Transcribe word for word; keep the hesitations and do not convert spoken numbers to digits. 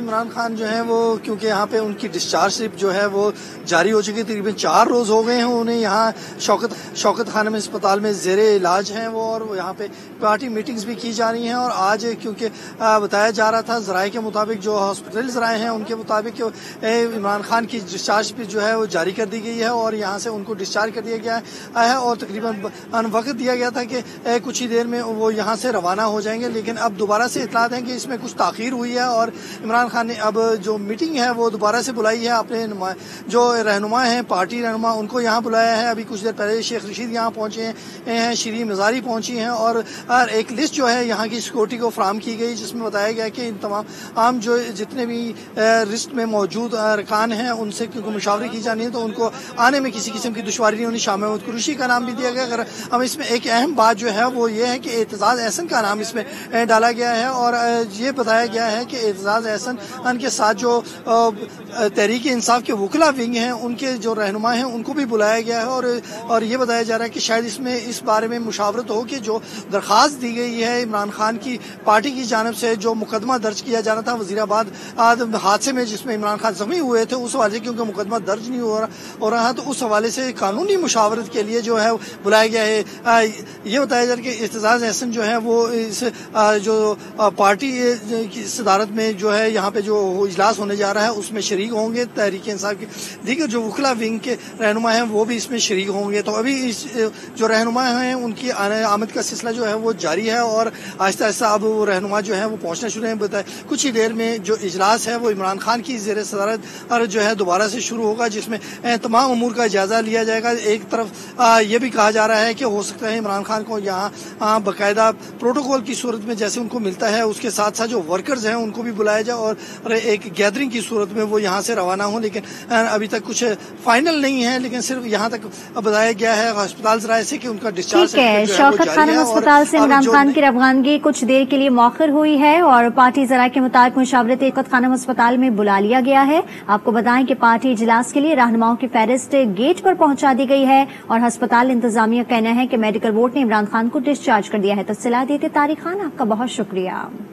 इमरान खान जो है वो क्योंकि यहाँ पे उनकी डिस्चार्ज स्लिप जो है वो जारी हो चुकी है, तकरीबन चार रोज हो गए हैं उन्हें यहाँ शौकत शौकत खान में अस्पताल में जेरे इलाज हैं वो, और यहाँ पे पार्टी मीटिंग्स भी की जा रही हैं। और आज क्योंकि बताया जा रहा था जराए के मुताबिक, जो हॉस्पिटल जराए हैं उनके मुताबिक इमरान खान की डिस्चार्ज स्लिप जो है वो जारी कर दी गई है और यहाँ से उनको डिस्चार्ज कर दिया गया है और तकरीबन वक्त दिया गया था कि कुछ ही देर में वो यहाँ से रवाना हो जाएंगे। लेकिन अब दोबारा से इतलात है कि इसमें कुछ ताखीर हुई है और इमरान खान ने अब जो मीटिंग है वो दोबारा से बुलाई है। अपने जो रहनुमा हैं, पार्टी रहनुमा, उनको यहाँ बुलाया है। अभी कुछ देर पहले शेख रशीद यहाँ पहुंचे हैं, श्री मजारी पहुंची हैं और एक लिस्ट जो है यहाँ की सिक्योरिटी को फराहम की गई जिसमें बताया गया कि इन तमाम आम जो जितने भी लिस्ट में मौजूद अरकान हैं उनसे क्योंकि मुशावरे की जानी है तो उनको आने में किसी किस्म की दुश्वारी नहीं होनी। शाह महमूद कुरैशी का नाम भी दिया गया। अगर अब इसमें एक अहम बात जो है वो ये है कि एतजाज अहसन का नाम इसमें डाला गया है और ये बताया गया है कि एतजाज अहसन के साथ जो तहरीक इंसाफ के वकला विंग हैं उनके जो रहनुमा हैं उनको भी बुलाया गया है और और ये बताया जा रहा है कि शायद इसमें इस बारे में मुशावरत हो कि जो दरख्वास्त दी गई है इमरान खान की पार्टी की जानिब से, जो मुकदमा दर्ज किया जाना था वजीराबाद हादसे में जिसमें इमरान खान जख्मी हुए थे, उस हवाले से क्योंकि मुकदमा दर्ज नहीं हो रहा हो रहा तो उस हवाले से कानूनी मुशावरत के लिए जो है बुलाया गया है। ये बताया जा रहा है कि एतजाज अहसन जो है वो इस जो पार्टी की सदारत में जो है यहाँ पे जो इजलास होने जा रहा है उसमें शरीक होंगे। तहरीक इंसाफ के दीगर जो वकला विंग के रहनुमा हैं वो भी इसमें शरीक होंगे। तो अभी इस जो रहनुमा हैं उनकी आमद का सिलसिला जो है वो जारी है और आहिस्ता आहिस्ता अब वो रहनुमा जो है वो पहुंचना शुरू है। बताए कुछ ही देर में जो इजलास है वो इमरान खान की जेर सदारत और जो है दोबारा से शुरू होगा जिसमें तमाम अमूर का जायजा लिया जाएगा। एक तरफ ये भी कहा जा रहा है कि हो सकता है इमरान खान को यहाँ बाकायदा प्रोटोकॉल की सूरत में जैसे उनको मिलता है उसके साथ साथ जो वर्कर्स हैं उनको भी बुलाया जाए और एक गैदरिंग की सूरत में वो यहाँ से रवाना हो। लेकिन अभी तक कुछ फाइनल नहीं है, लेकिन सिर्फ यहाँ तक बताया गया है अस्पताल जराए से कि उनका डिस्चार्ज है। शौकत खान अस्पताल से इमरान खान की रवानगी कुछ देर के लिए मौखर हुई है और पार्टी जराए के मुताबिक मुशावरत शौकत खान अस्पताल में बुला लिया गया है। आपको बताएं कि पार्टी इजलास के लिए रहनुमाओं की फहरिस्त गेट पर पहुंचा दी गई है और अस्पताल इंतजामिया का कहना है कि मेडिकल बोर्ड ने इमरान खान को डिस्चार्ज कर दिया है। तफसीलात देते तारिक खान, आपका बहुत शुक्रिया।